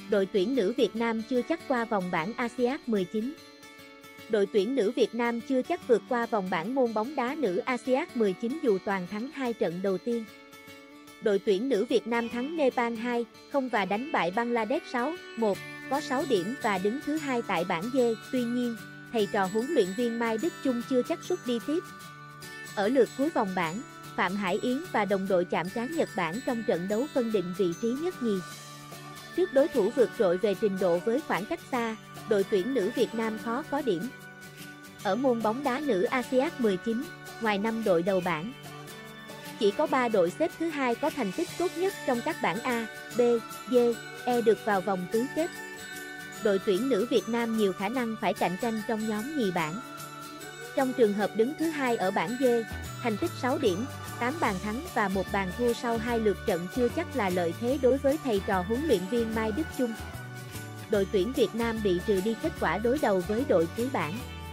đội tuyển nữ Việt Nam chưa chắc qua vòng bảng ASEAN 19. Đội tuyển nữ Việt Nam chưa chắc vượt qua vòng bảng môn bóng đá nữ ASEAN 19 dù toàn thắng 2 trận đầu tiên. Đội tuyển nữ Việt Nam thắng Nepal 2-0 và đánh bại Bangladesh 6-1, có 6 điểm và đứng thứ 2 tại bảng D. Tuy nhiên, thầy trò huấn luyện viên Mai Đức Chung chưa chắc suất đi tiếp. Ở lượt cuối vòng bảng, Phạm Hải Yến và đồng đội chạm trán Nhật Bản trong trận đấu phân định vị trí nhất nhì. Trước đối thủ vượt trội về trình độ với khoảng cách xa, đội tuyển nữ Việt Nam khó có điểm. Ở môn bóng đá nữ ASEAN 19, ngoài 5 đội đầu bảng, chỉ có 3 đội xếp thứ hai có thành tích tốt nhất trong các bảng A, B, D, E được vào vòng tứ kết. Đội tuyển nữ Việt Nam nhiều khả năng phải cạnh tranh trong nhóm nhì bảng. Trong trường hợp đứng thứ hai ở bảng D, thành tích 6 điểm, 8 bàn thắng và 1 bàn thua sau 2 lượt trận chưa chắc là lợi thế đối với thầy trò huấn luyện viên Mai Đức Chung. Đội tuyển Việt Nam bị trừ đi kết quả đối đầu với đội cuối bảng.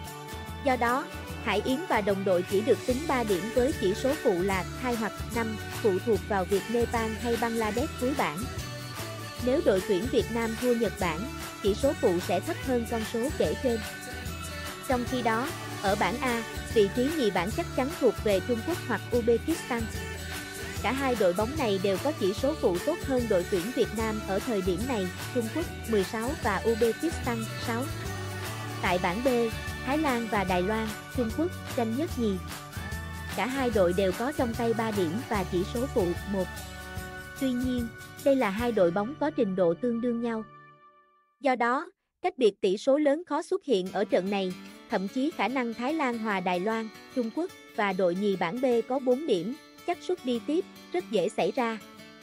Do đó, Hải Yến và đồng đội chỉ được tính 3 điểm với chỉ số phụ là 2 hoặc 5, phụ thuộc vào việc Nepal hay Bangladesh cuối bảng. Nếu đội tuyển Việt Nam thua Nhật Bản, chỉ số phụ sẽ thấp hơn con số kể trên. Trong khi đó, ở bảng A, vị trí nhì bảng chắc chắn thuộc về Trung Quốc hoặc Uzbekistan. Cả hai đội bóng này đều có chỉ số phụ tốt hơn đội tuyển Việt Nam ở thời điểm này, Trung Quốc 16 và Uzbekistan 6. Tại bảng B, Thái Lan và Đài Loan, Trung Quốc tranh nhất nhì. Cả hai đội đều có trong tay 3 điểm và chỉ số phụ 1. Tuy nhiên, đây là hai đội bóng có trình độ tương đương nhau. Do đó, cách biệt tỷ số lớn khó xuất hiện ở trận này, thậm chí khả năng Thái Lan hòa Đài Loan, Trung Quốc và đội nhì bảng B có 4 điểm, chắc suất đi tiếp, rất dễ xảy ra.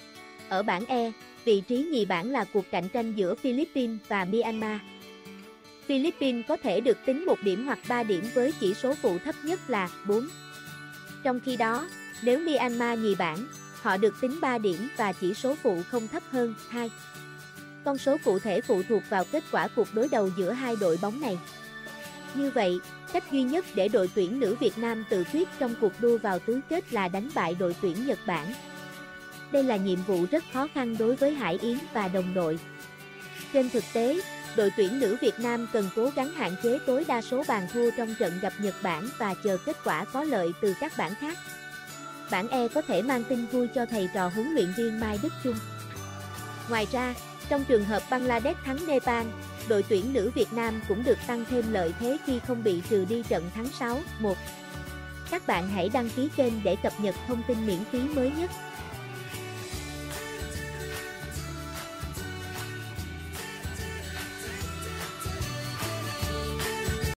Ở bảng E, vị trí nhì bảng là cuộc cạnh tranh giữa Philippines và Myanmar. Philippines có thể được tính 1 điểm hoặc 3 điểm với chỉ số phụ thấp nhất là 4. Trong khi đó, nếu Myanmar nhì bảng, họ được tính 3 điểm và chỉ số phụ không thấp hơn 2. Con số cụ thể phụ thuộc vào kết quả cuộc đối đầu giữa hai đội bóng này. Như vậy, cách duy nhất để đội tuyển nữ Việt Nam tự quyết trong cuộc đua vào tứ kết là đánh bại đội tuyển Nhật Bản. Đây là nhiệm vụ rất khó khăn đối với Hải Yến và đồng đội. Trên thực tế, đội tuyển nữ Việt Nam cần cố gắng hạn chế tối đa số bàn thua trong trận gặp Nhật Bản và chờ kết quả có lợi từ các bảng khác. Bảng E có thể mang tin vui cho thầy trò huấn luyện viên Mai Đức Chung. Ngoài ra, trong trường hợp Bangladesh thắng Nepal, đội tuyển nữ Việt Nam cũng được tăng thêm lợi thế khi không bị trừ đi trận thắng 6-1. Các bạn hãy đăng ký kênh để cập nhật thông tin miễn phí mới nhất.